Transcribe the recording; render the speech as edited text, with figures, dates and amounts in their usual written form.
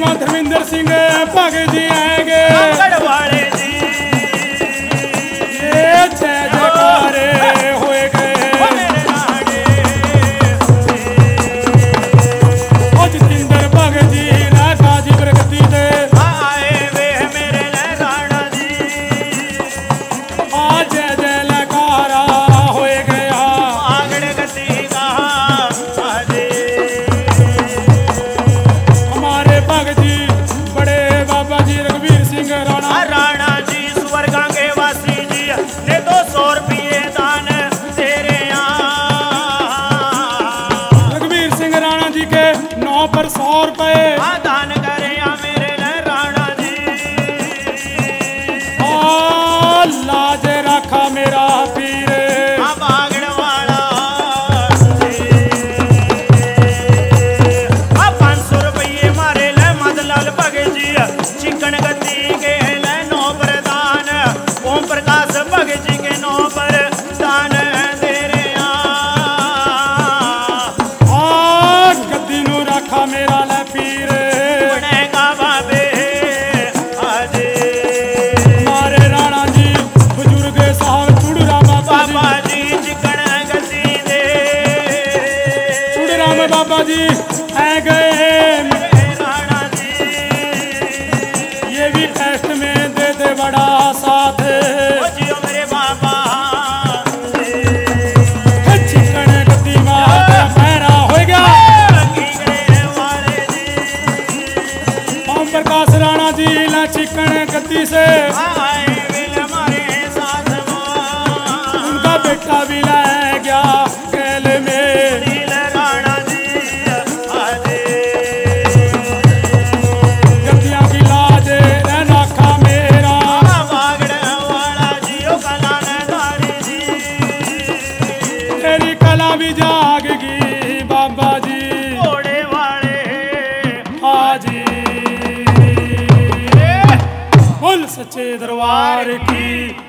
धर्मेंद्र सिंह भगत जी आएंगे वाले जी ये जय जयकार होए गए जितेंद्र भगत जी राजा जी प्रगति दे आए वे मेरे राणा जी आज जय जय लकारा होए गया आगड़ गति का हमारे भगत जी बड़े बाबा जी रघुवीर सिंह राणा जी स्वर्गा के वासी जी ने 200 रुपये दान तेरे रघुवीर सिंह राणा जी के 9 पर 100 रुपए दान करे मेरे राणा जी लाज रखा मेरा पीर बागड़ वाला 500 रुपये मारे ले मदलाल भगत जी चिकन गति के ले 9 प्रदान ओम प्रकाश भगत जी के 9 पर दान दे रहे गद्दी नू रखा मेरा ले पीर बनेगा बाबे आजे मारे राणा जी बुजुर्ग साहब चुड़राम बाबा जी चिकन गति दे चुड़राम बाबा जी आ गए राणा जी ये भी टेस्ट में दे दे बड़ा साथ जियो मेरे बाबा चिकन गद्दी माता पैरा हो गया ओम प्रकाश राणा जी ला चिकन गद्दी से उनका बेटा भी ला गया कैल में गद्दियां की लाज रखा मेरा तेरी कला भी जागेगी बाबा जी हाजी बोल सच्चे दरबार की